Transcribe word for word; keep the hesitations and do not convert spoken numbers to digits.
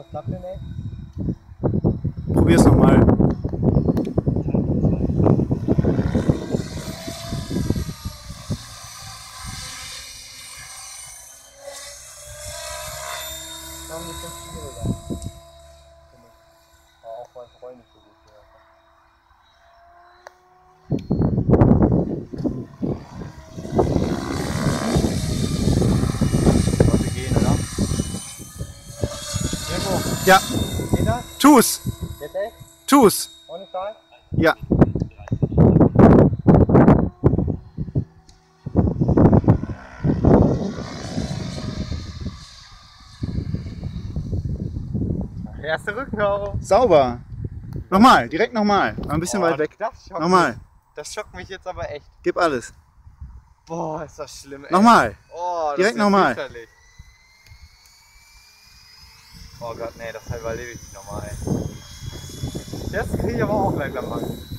Klappt denn nicht? Probier's nochmal. Das war ein bisschen schwieriger. Aber auch mein Freund nicht so gut gehört hat. Sollte gehen, oder? Irgendwo. Ja, Geht das? tu's! Jetzt echt? Tu's! Ohne Stahl? Ja. Erste Rückenhau. Sauber! Nochmal, direkt nochmal. Mal ein bisschen Oh, weit weg. Das schockt Nochmal. mich. Das schockt mich jetzt aber echt. Gib alles. Boah, ist das schlimm, ey. Nochmal. Oh, das Direkt ist ja nochmal. fürchterlich. Oh Gott, nee, das überlebe ich nicht nochmal, ey. Jetzt kriege ich aber auch langsam Angst.